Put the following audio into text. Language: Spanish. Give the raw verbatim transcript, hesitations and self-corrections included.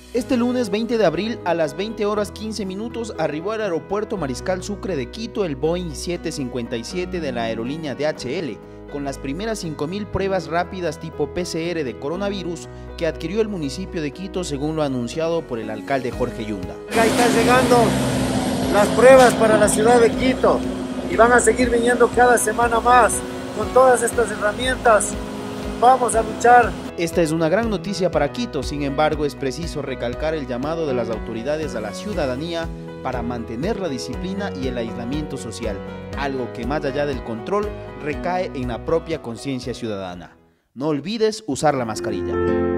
Este lunes veinte de abril a las veinte horas quince minutos arribó al aeropuerto Mariscal Sucre de Quito el Boeing siete cincuenta y siete de la aerolínea D H L, con las primeras cinco mil pruebas rápidas tipo P C R de coronavirus que adquirió el municipio de Quito, según lo anunciado por el alcalde Jorge Yunda. Acá están llegando las pruebas para la ciudad de Quito y van a seguir viniendo cada semana más. Con todas estas herramientas vamos a luchar. Esta es una gran noticia para Quito, sin embargo es preciso recalcar el llamado de las autoridades a la ciudadanía para mantener la disciplina y el aislamiento social, algo que más allá del control recae en la propia conciencia ciudadana. No olvides usar la mascarilla.